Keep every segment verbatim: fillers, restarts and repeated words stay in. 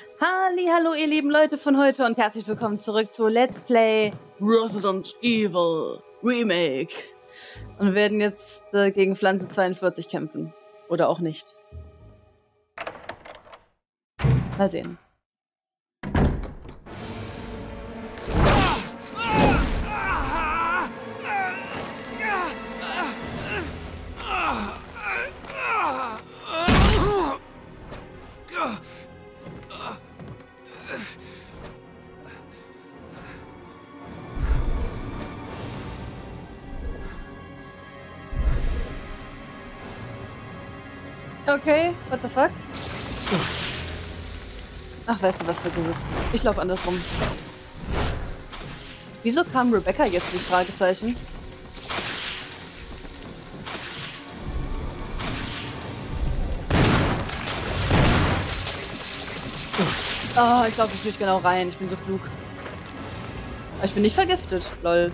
Hallihallo, ihr lieben Leute von heute und herzlich willkommen zurück zu Let's Play Resident Evil Remake. Und wir werden jetzt äh, gegen Pflanze zweiundvierzig kämpfen. Oder auch nicht. Mal sehen. Okay, what the fuck? Ach, weißt du was, vergiss es. Ich laufe andersrum. Wieso kam Rebecca jetzt nicht? Fragezeichen. Oh, ich laufe natürlich genau rein. Ich bin so klug. Aber ich bin nicht vergiftet. Lol.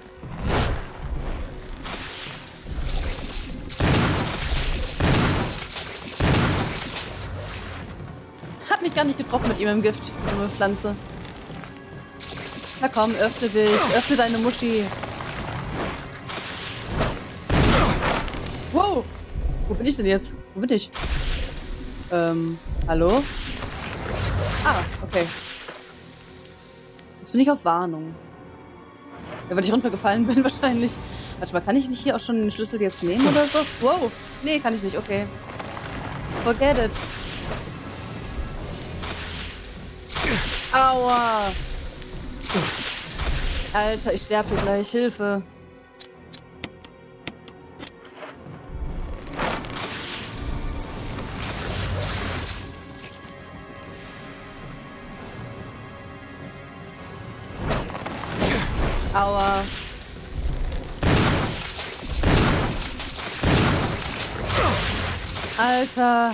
Hab mich gar nicht getroffen mit ihm im Gift. Dumme Pflanze. Na komm, öffne dich. Öffne deine Muschi. Wow. Wo bin ich denn jetzt? Wo bin ich? Ähm, hallo? Ah, okay. Jetzt bin ich auf Warnung. Ja, weil ich runtergefallen bin wahrscheinlich. Warte mal, kann ich nicht hier auch schon den Schlüssel jetzt nehmen oder so? Wow. Nee, kann ich nicht. Okay. Forget it. Aua. Alter, ich sterbe hier gleich. Hilfe. Aua. Alter.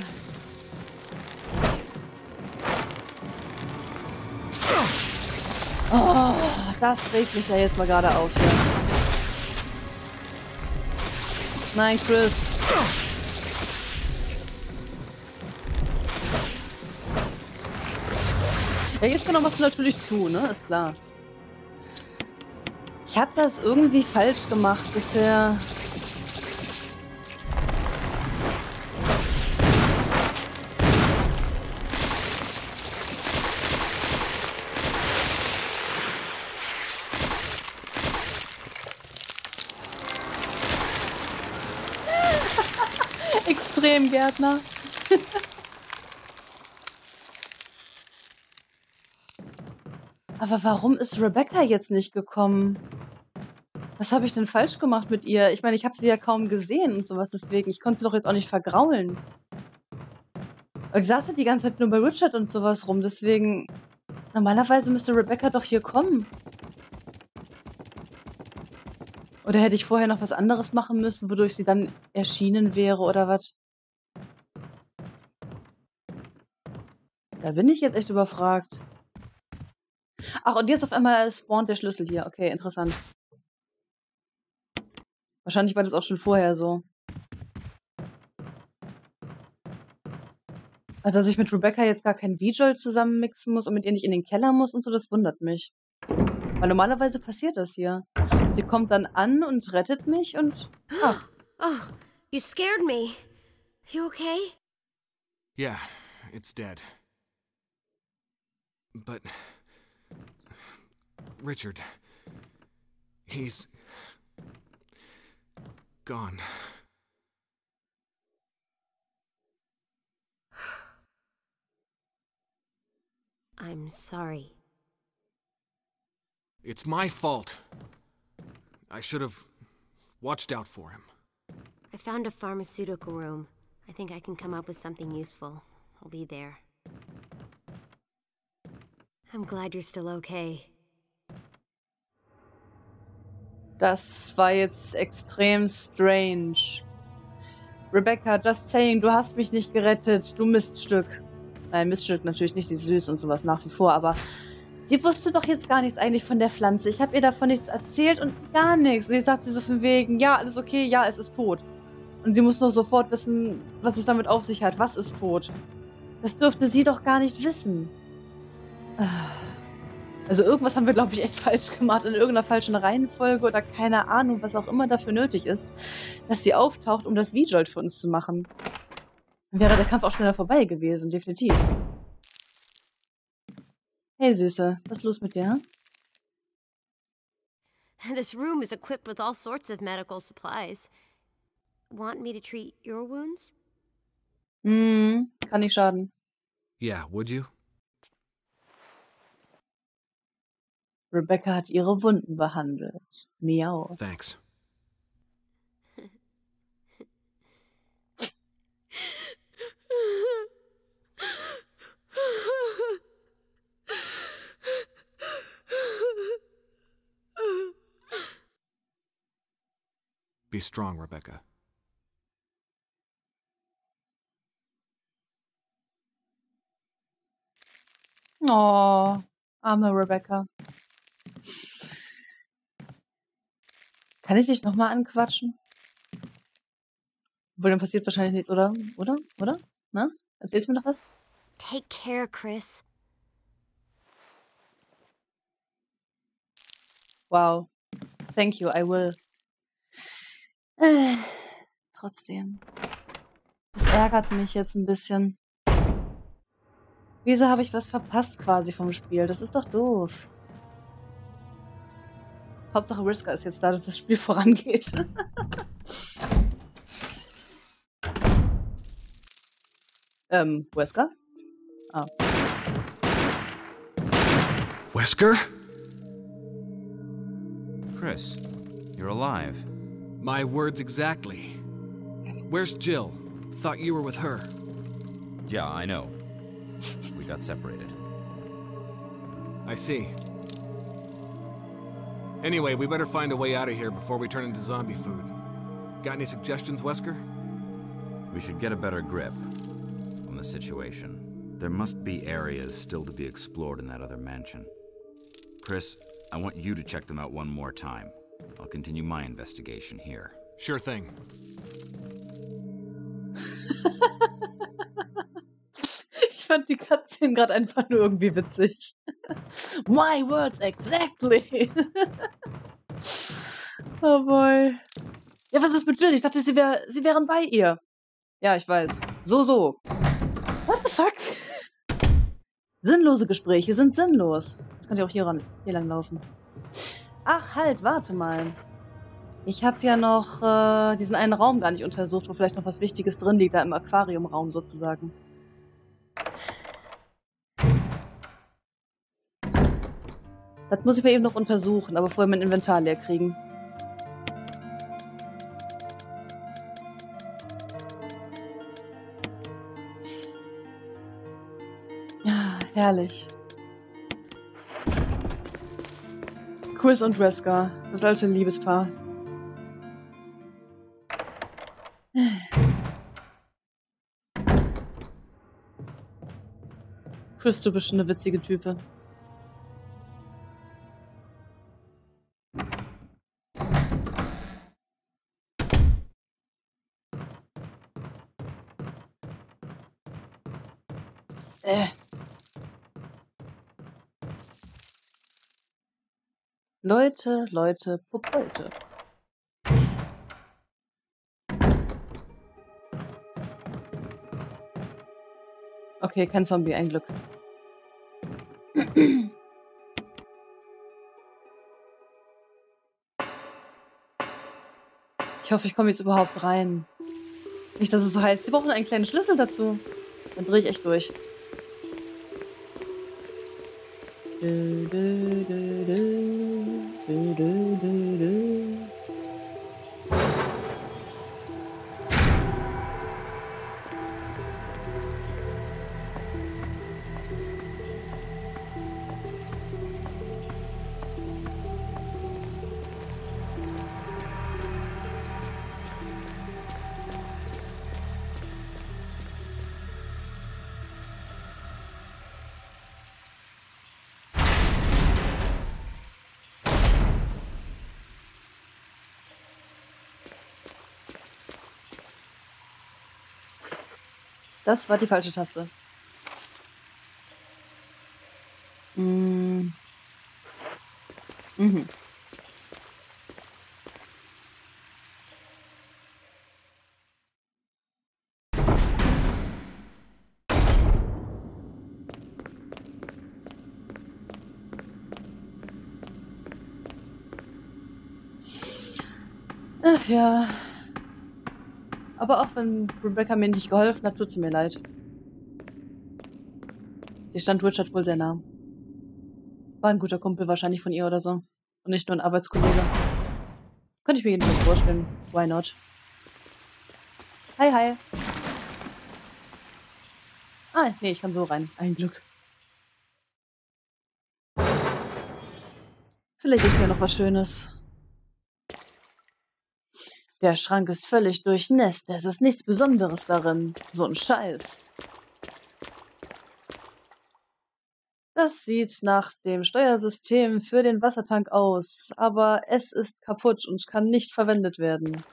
Oh, das regt mich ja jetzt mal gerade auf hier. Nein, Chris. Ja, jetzt genau machst du natürlich zu, ne? Ist klar. Ich habe das irgendwie falsch gemacht bisher. Extremgärtner. Aber warum ist Rebecca jetzt nicht gekommen? Was habe ich denn falsch gemacht mit ihr? Ich meine, ich habe sie ja kaum gesehen und sowas, deswegen. Ich konnte sie doch jetzt auch nicht vergraulen. Aber die saß ja die ganze Zeit nur bei Richard und sowas rum, deswegen. Normalerweise müsste Rebecca doch hier kommen. Oder hätte ich vorher noch was anderes machen müssen, wodurch sie dann erschienen wäre oder was? Da bin ich jetzt echt überfragt. Ach, und jetzt auf einmal spawnt der Schlüssel hier. Okay, interessant. Wahrscheinlich war das auch schon vorher so. Dass ich mit Rebecca jetzt gar kein V-Jolt zusammenmixen muss und mit ihr nicht in den Keller muss und so, das wundert mich. Weil normalerweise passiert das hier. Sie kommt dann an und rettet mich und... Ach. Oh, you scared me. You okay? Yeah, it's dead. But... Richard... He's... gone. I'm sorry. It's my fault. I should have watched out for him. I found a pharmaceutical room. I think I can come up with something useful. I'll be there. I'm glad you're still okay. Das war jetzt extrem strange. Rebecca, just saying, du hast mich nicht gerettet, du Miststück. Nein, Miststück natürlich nicht, sie ist süß und sowas nach wie vor, aber sie wusste doch jetzt gar nichts eigentlich von der Pflanze. Ich habe ihr davon nichts erzählt und gar nichts. Und jetzt sagt sie so von wegen, ja, alles okay, ja, es ist tot. Und sie muss nur sofort wissen, was es damit auf sich hat. Was ist tot? Das dürfte sie doch gar nicht wissen. Also irgendwas haben wir, glaube ich, echt falsch gemacht. In irgendeiner falschen Reihenfolge oder keine Ahnung, was auch immer dafür nötig ist, dass sie auftaucht, um das V-Jolt für uns zu machen. Dann wäre der Kampf auch schneller vorbei gewesen, definitiv. Hey Süße, was ist los mit dir? This room is equipped with all sorts of medical supplies. Want me to treat your wounds? Hm, kann nicht schaden. Yeah, would you? Rebecca hat ihre Wunden behandelt. Miau. Thanks. Be strong, Rebecca. Oh, arme Rebecca. Kann ich dich nochmal anquatschen? Obwohl, dann passiert wahrscheinlich nichts, oder? Oder? Oder? Na? Erzählst du mir noch was? Take care, Chris. Wow. Thank you, I will. Äh, trotzdem. Das ärgert mich jetzt ein bisschen. Wieso habe ich was verpasst quasi vom Spiel? Das ist doch doof. Hauptsache Riska ist jetzt da, dass das Spiel vorangeht. ähm, Wesker? Ah. Wesker? Chris, you're alive. My words exactly. Where's Jill? Thought you were with her. Yeah, I know. We got separated. I see. Anyway, we better find a way out of here before we turn into zombie food. Got any suggestions, Wesker? We should get a better grip on the situation. There must be areas still to be explored in that other mansion. Chris, I want you to check them out one more time. I'll continue my investigation here. Sure thing. Ich fand die Cutscene gerade einfach nur irgendwie witzig. My words exactly. Oh boy. Ja, was ist mit Jill? Ich dachte, sie, wär, sie wären bei ihr. Ja, ich weiß. So, so. What the fuck? Sinnlose Gespräche sind sinnlos. Jetzt kann ich auch hier, ran, hier lang laufen. Ach, halt, warte mal. Ich habe ja noch äh, diesen einen Raum gar nicht untersucht, wo vielleicht noch was Wichtiges drin liegt, da im Aquariumraum sozusagen. Das muss ich mal eben noch untersuchen, aber vorher mein Inventar leer kriegen. Ja, herrlich. Chris und Wesker, das alte Liebespaar. Chris, du bist schon eine witzige Type. Äh. Leute, Leute, Popolte. Okay, kein Zombie, ein Glück. Ich hoffe, ich komme jetzt überhaupt rein. Nicht, dass es so heißt, sie brauchen einen kleinen Schlüssel dazu. Dann drehe ich echt durch. Du, du, du, du, du, du, du, du. Das war die falsche Taste. Mm. Mhm. Ach ja. Aber auch wenn Rebecca mir nicht geholfen hat, tut sie mir leid. Sie stand Richard wohl sehr nah. War ein guter Kumpel wahrscheinlich von ihr oder so. Und nicht nur ein Arbeitskollege. Könnte ich mir jedenfalls vorstellen. Why not? Hi, hi. Ah, nee, ich kann so rein. Ein Glück. Vielleicht ist ja noch was Schönes. Der Schrank ist völlig durchnässt. Es ist nichts Besonderes darin. So ein Scheiß. Das sieht nach dem Steuersystem für den Wassertank aus, aber es ist kaputt und kann nicht verwendet werden.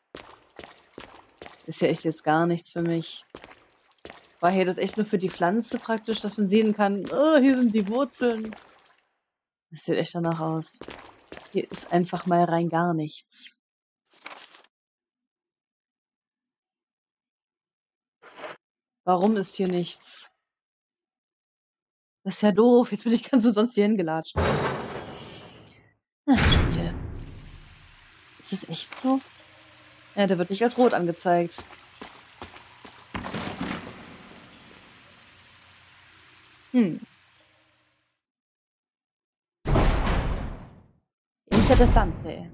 Ist ja echt jetzt gar nichts für mich. War hier das echt nur für die Pflanze praktisch, dass man sehen kann, oh, hier sind die Wurzeln. Das sieht echt danach aus. Hier ist einfach mal rein gar nichts. Warum ist hier nichts? Das ist ja doof. Jetzt bin ich ganz umsonst hier hingelatscht. Ach, Spiel. Ist es echt so? Ja, der wird nicht als rot angezeigt. Hm. Interessante.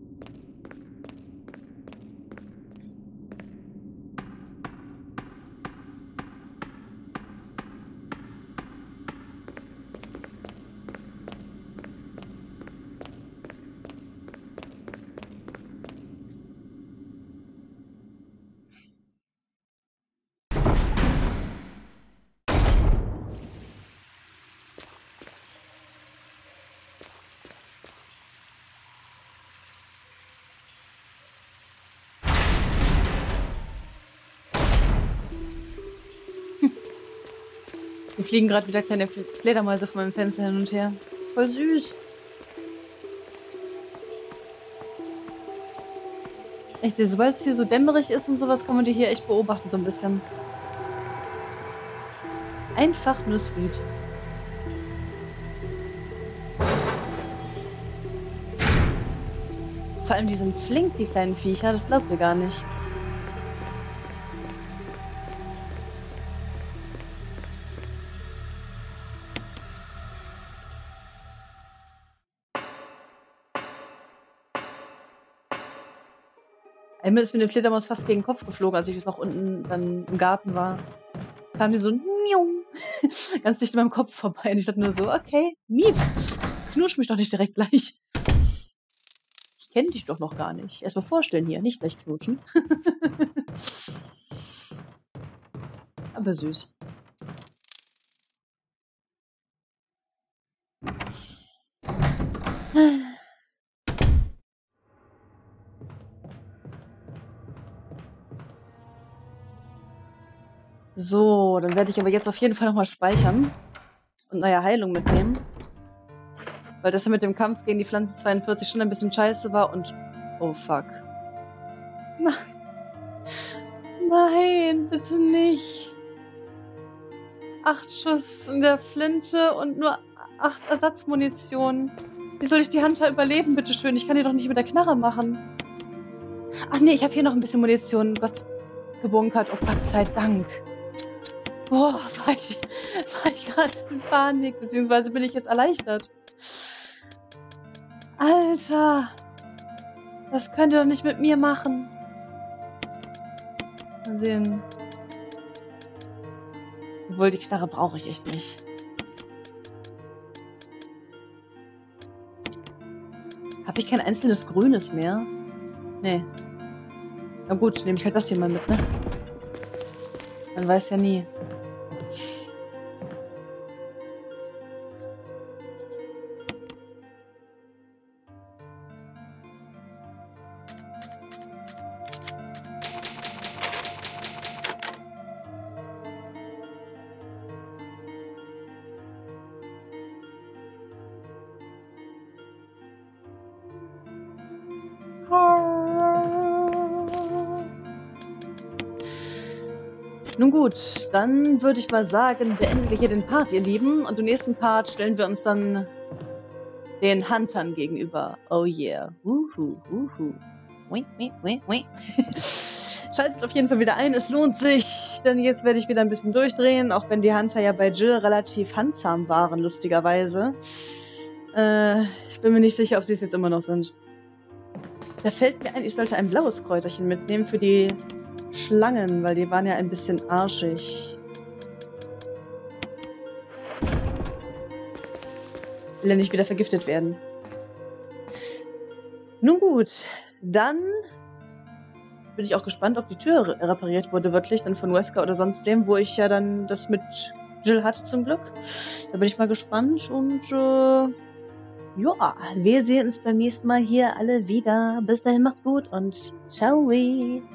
Hier fliegen gerade wieder kleine Fledermäuse von meinem Fenster hin und her. Voll süß. Echt, sobald es hier so dämmerig ist und sowas, kann man die hier echt beobachten, so ein bisschen. Einfach nur sweet. Vor allem die sind flink, die kleinen Viecher, das glaubt ihr gar nicht. Einmal ist mir eine Fledermaus fast gegen den Kopf geflogen, als ich noch unten dann im Garten war. Kam die so ganz dicht in meinem Kopf vorbei. Und ich dachte nur so, okay, miep, knusch mich doch nicht direkt gleich. Ich kenne dich doch noch gar nicht. Erstmal vorstellen hier, nicht gleich knutschen. Aber süß. So, dann werde ich aber jetzt auf jeden Fall nochmal speichern und neue Heilung mitnehmen. Weil das mit dem Kampf gegen die Pflanze zweiundvierzig schon ein bisschen scheiße war und... Oh, fuck. Nein, bitte nicht. Acht Schuss in der Flinte und nur acht Ersatzmunition. Wie soll ich die Hunter überleben, bitteschön? Ich kann die doch nicht mit der Knarre machen. Ach nee, ich habe hier noch ein bisschen Munition. Gott gebunkert. Oh Gott sei Dank. Boah, war ich, war ich gerade in Panik. Beziehungsweise bin ich jetzt erleichtert. Alter. Das könnt ihr doch nicht mit mir machen. Mal sehen. Obwohl, die Knarre brauche ich echt nicht. Habe ich kein einzelnes Grünes mehr? Nee. Na gut, nehme ich halt das hier mal mit, ne? Man weiß ja nie. Nun gut, dann würde ich mal sagen, beenden wir hier den Part, ihr Lieben. Und im nächsten Part stellen wir uns dann den Huntern gegenüber. Oh yeah. Uhu, uhu. Ui, ui, ui, ui. Schaltet auf jeden Fall wieder ein, es lohnt sich, denn jetzt werde ich wieder ein bisschen durchdrehen, auch wenn die Hunter ja bei Jill relativ handsam waren, lustigerweise. Äh, ich bin mir nicht sicher, ob sie es jetzt immer noch sind. Da fällt mir ein, ich sollte ein blaues Kräuterchen mitnehmen für die Schlangen, weil die waren ja ein bisschen arschig. Will ja nicht wieder vergiftet werden. Nun gut, dann bin ich auch gespannt, ob die Tür repariert wurde, wirklich, dann von Wesker oder sonst wem, wo ich ja dann das mit Jill hatte zum Glück. Da bin ich mal gespannt und äh, ja, wir sehen uns beim nächsten Mal hier alle wieder. Bis dahin, macht's gut und ciao.